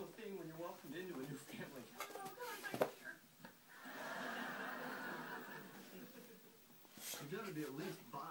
sort of thing when you're welcomed into a new family. You've got to be at least 5.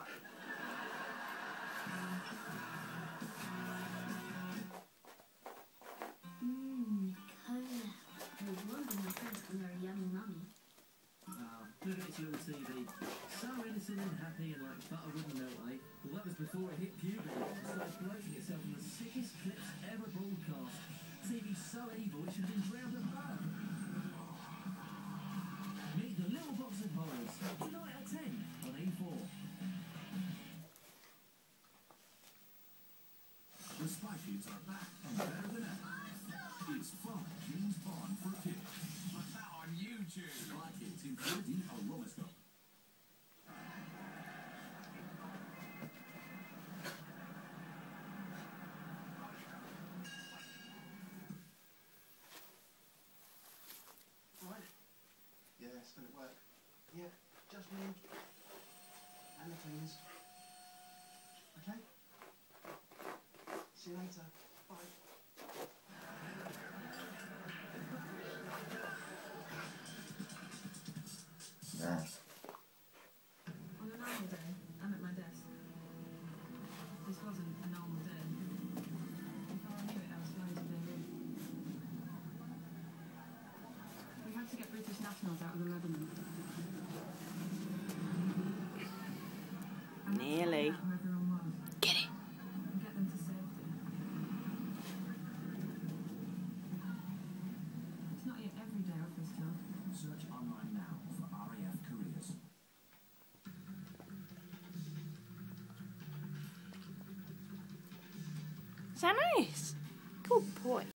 Cola. No wonder my friends call her a yummy mummy. Look at its little TV. So innocent and happy and like butter wouldn't melt, eh? Well, that was before it hit puberty and started promoting itself in the sickest clips ever broadcast. TV's so evil it should have been drowned at birth. Meet the Little Box of Horrors, tonight at 10 on E4. The Spy Kids are back and better than ever. It's fun James Bond for kids. Put that on YouTube. Spy Kids including a roloscope. Right? Yeah, it's going to work. Yeah, just me. And the cleaners. Okay? See you later. Bye. On a normal day, I'm at my desk. This wasn't a normal day. Before I knew it, I was going to Beirut. We had to get British nationals out of the Lebanon. Nearly. Get it. And get them to safety. It's not your everyday office job. Search online now for RAF careers. Is that nice? Good boy.